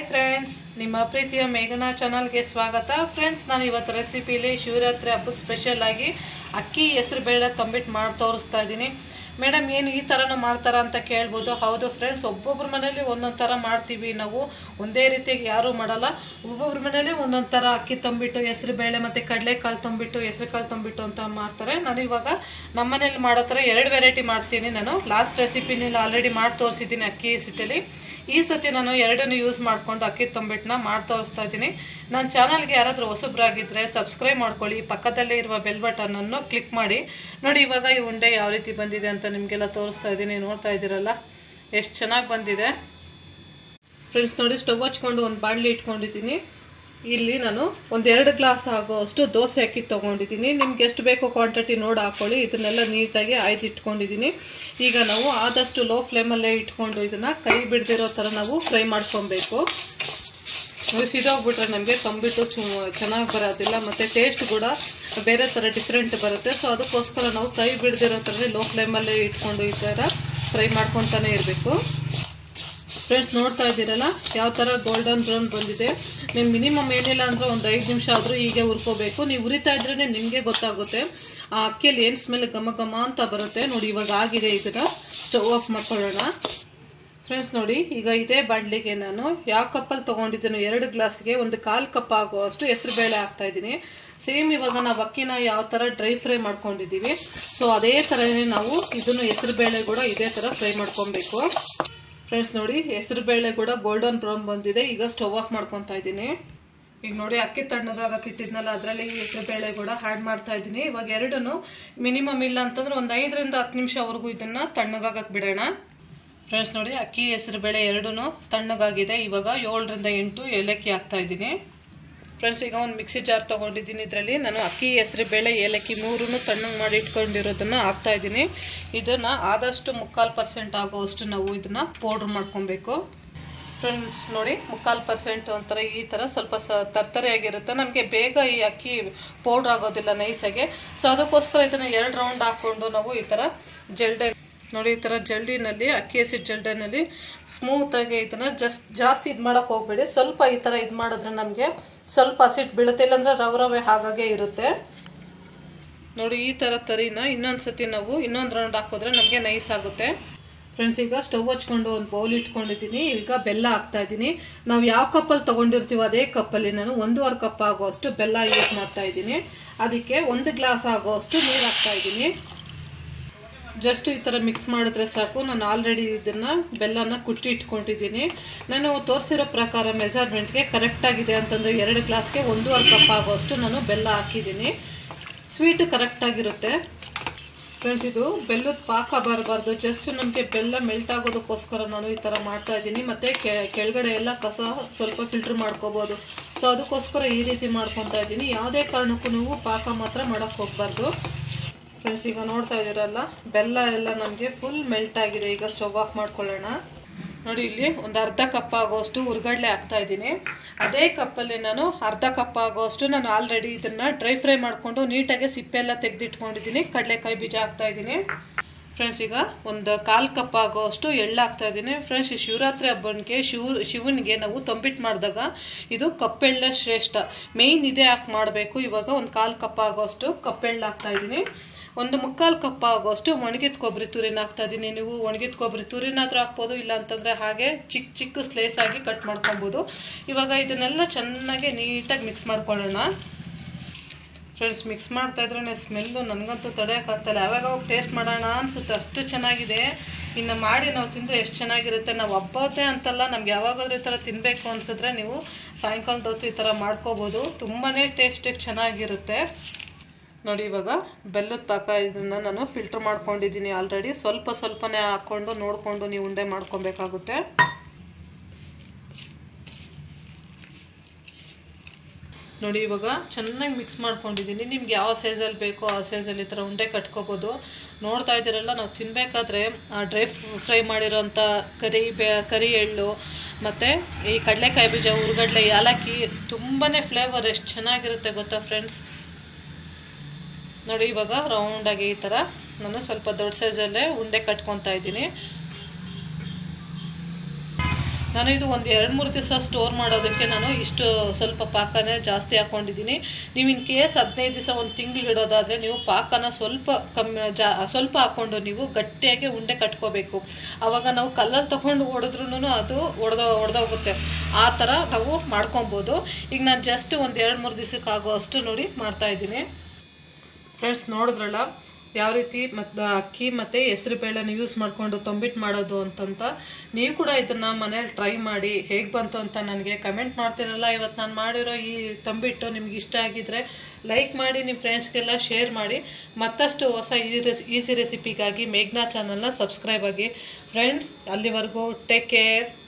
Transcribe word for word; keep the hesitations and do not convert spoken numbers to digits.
Hi friends, ನಿಮ್ಮ ಪ್ರೀತಿಯ ಮೇಘನಾ ಚಾನಲ್ಗೆ ಸ್ವಾಗತ. ಫ್ರೆಂಡ್ಸ್, ನಾನು ಇವತ್ತು ರೆಸಿಪಿಲಿ ಶಿವರಾತ್ರಿ ಹಬ್ಬದ ಸ್ಪೆಷಲ್ ಆಗಿ ಅಕ್ಕಿ ಹೆಸರು ಬೇಳೆ ತಂಬಿಟ್ಟು ಮಾಡಿ ತೋರಿಸ್ತಾ ಇದ್ದೀನಿ. ಮೇಡಮ್, ಏನು ಈ ಥರನೂ ಮಾಡ್ತಾರ ಅಂತ ಕೇಳ್ಬೋದು. ಹೌದು ಫ್ರೆಂಡ್ಸ್, ಒಬ್ಬೊಬ್ಬರ ಮನೇಲಿ ಒಂದೊಂದು ಥರ ಮಾಡ್ತೀವಿ. ನಾವು ಒಂದೇ ರೀತಿಯಾಗಿ ಯಾರೂ ಮಾಡಲ್ಲ. ಒಬ್ಬೊಬ್ಬರ ಮನೇಲಿ ಒಂದೊಂದು ಥರ ಅಕ್ಕಿ ತಂಬಿಟ್ಟು, ಹೆಸರು ಬೇಳೆ ಮತ್ತು ಕಡಲೆಕಾಳು ತಂಬಿಟ್ಟು, ಹೆಸರು ಕಾಳು ತಂಬಿಟ್ಟು ಅಂತ ಮಾಡ್ತಾರೆ. ನಾನು ಇವಾಗ ನಮ್ಮ ಮನೇಲಿ ಮಾಡೋ ಥರ ಎರಡು ವೆರೈಟಿ ಮಾಡ್ತೀನಿ. ನಾನು ಲಾಸ್ಟ್ ರೆಸಿಪಿನಲ್ಲಿ ಆಲ್ರೆಡಿ ಮಾಡಿ ತೋರಿಸಿದ್ದೀನಿ ಅಕ್ಕಿ ಸಿಟಲ್ಲಿ. ಈ ಸತಿ ನಾನು ಎರಡನ್ನೂ ಯೂಸ್ ಮಾಡಿಕೊಂಡು ಅಕ್ಕಿ ತಂಬಿಟ್ಟನ್ನ ಮಾಡಿ ತೋರಿಸ್ತಾ ಇದ್ದೀನಿ. ನನ್ನ ಚಾನಲ್ಗೆ ಯಾರಾದರೂ ಹೊಸಬ್ರಾಗಿದ್ದರೆ ಸಬ್ಸ್ಕ್ರೈಬ್ ಮಾಡ್ಕೊಳ್ಳಿ, ಪಕ್ಕದಲ್ಲೇ ಇರುವ ಬೆಲ್ ಬಟನನ್ನು ಕ್ಲಿಕ್ ಮಾಡಿ. ನೋಡಿ, ಇವಾಗ ಈ ಉಂಡೆ ಯಾವ ರೀತಿ ಬಂದಿದೆ ಅಂತ ನಿಮಗೆಲ್ಲ ತೋರಿಸ್ತಾ ಇದ್ದೀನಿ. ನೋಡ್ತಾ ಇದ್ದೀರಲ್ಲ ಎಷ್ಟು ಚೆನ್ನಾಗಿ ಬಂದಿದೆ. ಫ್ರೆಂಡ್ಸ್ ನೋಡಿ, ಸ್ಟವ್ ಹಚ್ಕೊಂಡು ಒಂದು ಬಾಣಲಿ ಇಟ್ಕೊಂಡಿದ್ದೀನಿ. ಇಲ್ಲಿ ನಾನು ಒಂದೆರಡು ಗ್ಲಾಸ್ ಆಗೋ ಅಷ್ಟು ದೋಸೆ ಅಕ್ಕಿ ತೊಗೊಂಡಿದ್ದೀನಿ. ನಿಮ್ಗೆ ಎಷ್ಟು ಬೇಕೋ ಕ್ವಾಂಟಿಟಿ ನೋಡಿ ಹಾಕ್ಕೊಳ್ಳಿ. ಇದನ್ನೆಲ್ಲ ನೀಟಾಗಿ ಆಯ್ದು ಇಟ್ಕೊಂಡಿದ್ದೀನಿ. ಈಗ ನಾವು ಆದಷ್ಟು ಲೋ ಫ್ಲೇಮಲ್ಲೇ ಇಟ್ಕೊಂಡು ಇದನ್ನು ಕೈ ಬಿಡದಿರೋ ಥರ ನಾವು ಫ್ರೈ ಮಾಡ್ಕೊಬೇಕು. ಸಿದೋಗ್ಬಿಟ್ರೆ ನಮಗೆ ತಂಬಿಟ್ಟು ಚೆನ್ನಾಗಿ ಬರೋದಿಲ್ಲ, ಮತ್ತು ಟೇಸ್ಟ್ ಕೂಡ ಬೇರೆ ಥರ ಡಿಫ್ರೆಂಟ್ ಬರುತ್ತೆ. ಸೊ ಅದಕ್ಕೋಸ್ಕರ ನಾವು ಕೈ ಬಿಡದಿರೋ ಥರ ಲೋ ಫ್ಲೇಮಲ್ಲೇ ಇಟ್ಕೊಂಡು ಈ ಥರ ಫ್ರೈ ಮಾಡ್ಕೊತಾನೆ ಇರಬೇಕು. ಫ್ರೆಂಡ್ಸ್, ನೋಡ್ತಾ ಇದ್ದೀರಲ್ಲ ಯಾವ ಥರ ಗೋಲ್ಡನ್ ಬ್ರೌನ್ ಬಂದಿದೆ. ನೀವು ಮಿನಿಮಮ್ ಏನಿಲ್ಲ ಅಂದರೆ ಒಂದು ಐದು ನಿಮಿಷ ಆದರೂ ಹೀಗೆ ಹುರ್ಕೋಬೇಕು. ನೀವು ಉರಿತಾ ಇದ್ರೇ ನಿಮಗೆ ಗೊತ್ತಾಗುತ್ತೆ ಆ ಅಕ್ಕಿಯಲ್ಲಿ ಏನು ಸ್ಮೆಲ್ ಘಮ ಘಮ ಅಂತ ಬರುತ್ತೆ. ನೋಡಿ, ಇವಾಗ ಆಗಿದೆ. ಇದನ್ನು ಸ್ಟವ್ ಆಫ್ ಮಾಡ್ಕೊಳ್ಳೋಣ. ಫ್ರೆಂಡ್ಸ್ ನೋಡಿ, ಈಗ ಇದೇ ಬಾಣಲಿಗೆ ನಾನು ಯಾವ ಕಪ್ಪಲ್ಲಿ ತೊಗೊಂಡಿದ್ದೇನೋ ಎರಡು ಗ್ಲಾಸ್ಗೆ ಒಂದು ಕಾಲು ಕಪ್ ಆಗುವಷ್ಟು ಹೆಸರು ಬೇಳೆ ಹಾಕ್ತಾಯಿದ್ದೀನಿ. ಸೇಮ್ ಇವಾಗ ನಾವು ಅಕ್ಕಿನ ಯಾವ ಥರ ಡ್ರೈ ಫ್ರೈ ಮಾಡ್ಕೊಂಡಿದ್ದೀವಿ, ಸೊ ಅದೇ ಥರನೇ ನಾವು ಇದನ್ನು ಹೆಸರು ಬೇಳೆ ಕೂಡ ಇದೇ ಥರ ಫ್ರೈ ಮಾಡ್ಕೊಬೇಕು. ಫ್ರೆಂಡ್ಸ್ ನೋಡಿ, ಹೆಸರು ಬೇಳೆ ಕೂಡ ಗೋಲ್ಡನ್ ಬ್ರೌನ್ ಬಂದಿದೆ. ಈಗ ಸ್ಟವ್ ಆಫ್ ಮಾಡ್ಕೊತಾ ಇದ್ದೀನಿ. ಈಗ ನೋಡಿ, ಅಕ್ಕಿ ತಣ್ಣಗಾಗಕ್ಕೆ ಇಟ್ಟಿದ್ನಲ್ಲ, ಅದರಲ್ಲಿ ಹೆಸರು ಬೇಳೆ ಕೂಡ ಆ್ಯಡ್ ಮಾಡ್ತಾ ಇದ್ದೀನಿ. ಇವಾಗ ಎರಡನ್ನು ಮಿನಿಮಮ್ ಇಲ್ಲ ಅಂತಂದ್ರೆ ಒಂದು ಐದರಿಂದ ಹತ್ತು ನಿಮಿಷವರೆಗೂ ಇದನ್ನು ತಣ್ಣಗಾಗಕ್ಕೆ ಬಿಡೋಣ. ಫ್ರೆಂಡ್ಸ್ ನೋಡಿ, ಅಕ್ಕಿ ಹೆಸರು ಬೇಳೆ ಎರಡೂ ತಣ್ಣಗಾಗಿದೆ. ಇವಾಗ ಏಳರಿಂದ ಎಂಟು ಏಲಕ್ಕಿ ಹಾಕ್ತಾ ಇದ್ದೀನಿ. ಫ್ರೆಂಡ್ಸ್, ಈಗ ಒಂದು ಮಿಕ್ಸಿ ಜಾರ್ ತೊಗೊಂಡಿದ್ದೀನಿ. ಇದರಲ್ಲಿ ನಾನು ಅಕ್ಕಿ ಹೆಸರು ಬೇಳೆ ಏಲಕ್ಕಿ ಮೂರೂ ತಣ್ಣಗೆ ಮಾಡಿ ಇಟ್ಕೊಂಡಿರೋದನ್ನು ಹಾಕ್ತಾಯಿದ್ದೀನಿ. ಇದನ್ನು ಆದಷ್ಟು ಮುಕ್ಕಾಲು ಪರ್ಸೆಂಟ್ ಆಗೋವಷ್ಟು ನಾವು ಇದನ್ನು ಪೌಡ್ರ್ ಮಾಡ್ಕೊಬೇಕು. ಫ್ರೆಂಡ್ಸ್ ನೋಡಿ, ಮುಕ್ಕಾಲು ಪರ್ಸೆಂಟ್ ಒಂಥರ ಈ ಥರ ಸ್ವಲ್ಪ ಸ ತರ್ತರೆಯಾಗಿರುತ್ತೆ. ನಮಗೆ ಬೇಗ ಈ ಅಕ್ಕಿ ಪೌಡ್ರ್ ಆಗೋದಿಲ್ಲ ನೈಸಾಗೆ. ಸೊ ಅದಕ್ಕೋಸ್ಕರ ಇದನ್ನು ಎರಡು ರೌಂಡ್ ಹಾಕ್ಕೊಂಡು ನಾವು ಈ ಥರ ಜಲ್ಡೆ ನೋಡಿ, ಈ ಥರ ಜಲ್ಡಿನಲ್ಲಿ ಅಕ್ಕಿ ಹಸಿಟ್ಟು ಜಲ್ಡಿನಲ್ಲಿ ಸ್ಮೂತಾಗಿ ಇದನ್ನು ಜಸ್ಟ್ ಜಾಸ್ತಿ ಇದು ಮಾಡೋಕ್ಕೆ ಹೋಗಬೇಡಿ. ಸ್ವಲ್ಪ ಈ ಥರ ಇದು ಮಾಡಿದ್ರೆ ನಮಗೆ ಸ್ವಲ್ಪ ಹಸಿಟ್ಟು ಬೀಳುತ್ತೆ, ಇಲ್ಲಾಂದರೆ ರವೆ ರವೆ ಹಾಗಾಗೆ ಇರುತ್ತೆ. ನೋಡಿ, ಈ ಥರ ತರಿನ ಇನ್ನೊಂದು ಸತಿ ನಾವು ಇನ್ನೊಂದು ರೌಂಡ್ ಹಾಕಿದ್ರೆ ನಮಗೆ ನೈಸ್ ಆಗುತ್ತೆ. ಫ್ರೆಂಡ್ಸ್, ಈಗ ಸ್ಟವ್ ಹಚ್ಕೊಂಡು ಒಂದು ಬೌಲ್ ಇಟ್ಕೊಂಡಿದ್ದೀನಿ. ಈಗ ಬೆಲ್ಲ ಹಾಕ್ತಾಯಿದ್ದೀನಿ. ನಾವು ಯಾವ ಕಪ್ಪಲ್ಲಿ ತೊಗೊಂಡಿರ್ತೀವೋ ಅದೇ ಕಪ್ಪಲ್ಲಿ ನಾನು ಒಂದೂವರೆ ಕಪ್ ಆಗೋಷ್ಟು ಬೆಲ್ಲ ಯೂಸ್ ಮಾಡ್ತಾಯಿದ್ದೀನಿ. ಅದಕ್ಕೆ ಒಂದು ಗ್ಲಾಸ್ ಆಗೋಷ್ಟು ನೀರು ಹಾಕ್ತಾಯಿದ್ದೀನಿ. ಜಸ್ಟ್ ಈ ಥರ ಮಿಕ್ಸ್ ಮಾಡಿದ್ರೆ ಸಾಕು. ನಾನು ಆಲ್ರೆಡಿ ಇದನ್ನು ಬೆಲ್ಲನ ಕುಟ್ಟಿ ಇಟ್ಕೊಂಡಿದ್ದೀನಿ. ನಾನು ತೋರಿಸಿರೋ ಪ್ರಕಾರ ಮೆಜರ್ಮೆಂಟ್ಸ್ಗೆ ಕರೆಕ್ಟಾಗಿದೆ ಅಂತಂದರೆ ಎರಡು ಗ್ಲಾಸ್ಗೆ ಒಂದೂವರೆ ಕಪ್ ಆಗೋಷ್ಟು ನಾನು ಬೆಲ್ಲ ಹಾಕಿದ್ದೀನಿ. ಸ್ವೀಟು ಕರೆಕ್ಟಾಗಿರುತ್ತೆ. ಫ್ರೆಂಡ್ಸ್, ಇದು ಬೆಲ್ಲದ ಪಾಕ ಬರಬಾರ್ದು, ಜಸ್ಟ್ ನಮಗೆ ಬೆಲ್ಲ ಮೆಲ್ಟ್ ಆಗೋದಕ್ಕೋಸ್ಕರ ನಾನು ಈ ಥರ ಮಾಡ್ತಾಯಿದ್ದೀನಿ. ಮತ್ತು ಕೆಳಗಡೆ ಎಲ್ಲ ಕಸ ಸ್ವಲ್ಪ ಫಿಲ್ಟ್ರ್ ಮಾಡ್ಕೋಬೋದು. ಸೊ ಅದಕ್ಕೋಸ್ಕರ ಈ ರೀತಿ ಮಾಡ್ಕೊತಾ ಇದ್ದೀನಿ. ಯಾವುದೇ ಕಾರಣಕ್ಕೂ ನೀವು ಪಾಕ ಮಾತ್ರ ಮಾಡೋಕ್ಕೆ ಹೋಗಬಾರ್ದು. ಫ್ರೆಂಡ್ಸ್, ಈಗ ನೋಡ್ತಾ ಇದ್ದೀರಲ್ಲ ಬೆಲ್ಲ ಎಲ್ಲ ನಮಗೆ ಫುಲ್ ಮೆಲ್ಟ್ ಆಗಿದೆ. ಈಗ ಸ್ಟವ್ ಆಫ್ ಮಾಡ್ಕೊಳ್ಳೋಣ. ನೋಡಿ, ಇಲ್ಲಿ ಒಂದು ಅರ್ಧ ಕಪ್ ಆಗೋಷ್ಟು ಹುರ್ಗಡ್ಲೆ ಹಾಕ್ತಾಯಿದ್ದೀನಿ. ಅದೇ ಕಪ್ಪಲ್ಲಿ ನಾನು ಅರ್ಧ ಕಪ್ ಆಗೋಷ್ಟು ನಾನು ಆಲ್ರೆಡಿ ಇದನ್ನು ಡ್ರೈ ಫ್ರೈ ಮಾಡಿಕೊಂಡು ನೀಟಾಗಿ ಸಿಪ್ಪೆಲ್ಲ ತೆಗೆದಿಟ್ಕೊಂಡಿದ್ದೀನಿ. ಕಡಲೆಕಾಯಿ ಬೀಜ ಹಾಕ್ತಾಯಿದ್ದೀನಿ. ಫ್ರೆಂಡ್ಸ್, ಈಗ ಒಂದು ಕಾಲು ಕಪ್ ಆಗೋಷ್ಟು ಎಳ್ಳು ಹಾಕ್ತಾಯಿದ್ದೀನಿ. ಫ್ರೆಂಡ್ಸ್, ಈ ಶಿವರಾತ್ರಿ ಹಬ್ಬನಿಗೆ ಶಿವ ಶಿವನಿಗೆ ನಾವು ತಂಬಿಟ್ಟು ಮಾಡಿದಾಗ ಇದು ಕಪ್ಪೆಳ್ಳೆ ಶ್ರೇಷ್ಠ. ಮೇಯ್ನ್ ಇದೇ ಹಾಕಿ ಮಾಡಬೇಕು. ಇವಾಗ ಒಂದು ಕಾಲು ಕಪ್ ಆಗೋಷ್ಟು ಕಪ್ಪೆಳ್ಳು ಹಾಕ್ತಾಯಿದ್ದೀನಿ. ಒಂದು ಮುಕ್ಕಾಲು ಕಪ್ ಆಗೋಷ್ಟು ಒಣಗಿದ ಕೊಬ್ಬರಿ ತುರಿನ ಹಾಕ್ತಾಯಿದ್ದೀನಿ. ನೀವು ಒಣಗಿದ ಕೊಬ್ಬರಿ ತುರಿನಾದರೂ ಹಾಕ್ಬೋದು, ಇಲ್ಲ ಅಂತಂದರೆ ಹಾಗೆ ಚಿಕ್ಕ ಚಿಕ್ಕ ಸ್ಲೈಸ್ ಆಗಿ ಕಟ್ ಮಾಡ್ಕೊಬೋದು. ಇವಾಗ ಇದನ್ನೆಲ್ಲ ಚೆನ್ನಾಗಿ ನೀಟಾಗಿ ಮಿಕ್ಸ್ ಮಾಡ್ಕೊಳ್ಳೋಣ. ಫ್ರೆಂಡ್ಸ್, ಮಿಕ್ಸ್ ಮಾಡ್ತಾಯಿದ್ರೆ ಸ್ಮೆಲ್ಲು ನನಗಂತೂ ತಡೆಯೋಕ್ಕಾಗ್ತಾಯಿಲ್ಲ. ಯಾವಾಗ ಹೋಗಿ ಟೇಸ್ಟ್ ಮಾಡೋಣ ಅನಿಸುತ್ತೆ, ಅಷ್ಟು ಚೆನ್ನಾಗಿದೆ. ಇನ್ನು ಮಾಡಿ ನಾವು ತಿಂದರೆ ಎಷ್ಟು ಚೆನ್ನಾಗಿರುತ್ತೆ. ನಾವು ಹಬ್ಬದೇ ಅಂತಲ್ಲ, ನಮ್ಗೆ ಯಾವಾಗಾದ್ರೂ ಈ ಥರ ತಿನ್ನಬೇಕು ಅನಿಸಿದ್ರೆ ನೀವು ಸಾಯಂಕಾಲದ ಹೊತ್ತು ಈ ಥರ ಮಾಡ್ಕೋಬೋದು. ತುಂಬಾ ಟೇಸ್ಟಿಗೆ ಚೆನ್ನಾಗಿರುತ್ತೆ. ನೋಡಿ, ಇವಾಗ ಬೆಲ್ಲದ ಪಾಕ ಇದನ್ನು ನಾನು ಫಿಲ್ಟರ್ ಮಾಡ್ಕೊಂಡಿದ್ದೀನಿ ಆಲ್ರೆಡಿ. ಸ್ವಲ್ಪ ಸ್ವಲ್ಪನೇ ಹಾಕ್ಕೊಂಡು ನೋಡಿಕೊಂಡು ನೀವು ಉಂಡೆ ಮಾಡ್ಕೊಬೇಕಾಗುತ್ತೆ. ನೋಡಿ, ಇವಾಗ ಚೆನ್ನಾಗಿ ಮಿಕ್ಸ್ ಮಾಡ್ಕೊಂಡಿದ್ದೀನಿ. ನಿಮ್ಗೆ ಯಾವ ಸೈಜಲ್ಲಿ ಬೇಕೋ ಆ ಸೈಜಲ್ಲಿ ಈ ಥರ ಉಂಡೆ ಕಟ್ಕೋಬೋದು. ನೋಡ್ತಾ ಇದ್ದೀರಲ್ಲ, ನಾವು ತಿನ್ನಬೇಕಾದ್ರೆ ಡ್ರೈ ಫ್ರೈ ಮಾಡಿರೋಂಥ ಕರಿ ಬೆ ಕರಿ ಎಳ್ಳು ಮತ್ತು ಈ ಕಡಲೆಕಾಯಿ ಬೀಜ, ಹುರ್ಗಡ್ಲೆ, ಏಲಕ್ಕಿ ತುಂಬಾ ಫ್ಲೇವರ್ ಎಷ್ಟು ಚೆನ್ನಾಗಿರುತ್ತೆ ಗೊತ್ತಾ ಫ್ರೆಂಡ್ಸ್. ನೋಡಿ, ಇವಾಗ ರೌಂಡಾಗಿ ಈ ಥರ ನಾನು ಸ್ವಲ್ಪ ದೊಡ್ಡ ಸೈಜಲ್ಲೇ ಉಂಡೆ ಕಟ್ಕೊತಾ ಇದ್ದೀನಿ. ನಾನು ಇದು ಒಂದು ಎರಡು ಮೂರು ದಿವಸ ಸ್ಟೋರ್ ಮಾಡೋದಕ್ಕೆ ನಾನು ಇಷ್ಟು ಸ್ವಲ್ಪ ಪಾಕನೇ ಜಾಸ್ತಿ ಹಾಕ್ಕೊಂಡಿದ್ದೀನಿ. ನೀವು ಇನ್ ಕೇಸ್ ಹದಿನೈದು ದಿವಸ ಒಂದು ತಿಂಗಳು ಇಡೋದಾದರೆ ನೀವು ಪಾಕನ ಸ್ವಲ್ಪ ಕಮ್ಮಿ ಜಾ ಸ್ವಲ್ಪ ಹಾಕ್ಕೊಂಡು ನೀವು ಗಟ್ಟಿಯಾಗಿ ಉಂಡೆ ಕಟ್ಕೋಬೇಕು. ಆವಾಗ ನಾವು ಕಲ್ಲಲ್ಲಿ ತೊಗೊಂಡು ಹೊಡೆದ್ರೂ ಅದು ಒಡೆದೋ ಒಡೆದೋಗುತ್ತೆ. ಆ ಥರ ನಾವು ಮಾಡ್ಕೊಬೋದು. ಈಗ ನಾನು ಜಸ್ಟ್ ಒಂದು ಎರಡು ಮೂರು ದಿವಸಕ್ಕೆ ಆಗೋ ಅಷ್ಟು ನೋಡಿ ಮಾಡ್ತಾಯಿದ್ದೀನಿ. ಫ್ರೆಂಡ್ಸ್ ನೋಡಿದ್ರಲ್ಲ ಯಾವ ರೀತಿ ಮತ್ತು ಅಕ್ಕಿ ಮತ್ತು ಹೆಸ್ರು ಬೇಳೆನ ಯೂಸ್ ಮಾಡಿಕೊಂಡು ತಂಬಿಟ್ಟು ಮಾಡೋದು ಅಂತಂತ. ನೀವು ಕೂಡ ಇದನ್ನು ಮನೇಲಿ ಟ್ರೈ ಮಾಡಿ ಹೇಗೆ ಬಂತು ಅಂತ ನನಗೆ ಕಮೆಂಟ್ ಮಾಡ್ತಿರಲ್ಲ. ಇವತ್ತು ನಾನು ಮಾಡಿರೋ ಈ ತಂಬಿಟ್ಟು ನಿಮ್ಗೆ ಇಷ್ಟ ಆಗಿದ್ದರೆ ಲೈಕ್ ಮಾಡಿ, ನಿಮ್ಮ ಫ್ರೆಂಡ್ಸ್ಗೆಲ್ಲ ಶೇರ್ ಮಾಡಿ. ಮತ್ತಷ್ಟು ಹೊಸ ಈ ರೆಸಿ ಈಸಿ ರೆಸಿಪಿಗಾಗಿ ಮೇಘ್ನಾ ಚಾನಲ್ನ ಸಬ್ಸ್ಕ್ರೈಬ್ ಆಗಿ ಫ್ರೆಂಡ್ಸ್. ಅಲ್ಲಿವರೆಗೂ ಟೇಕ್ ಕೇರ್.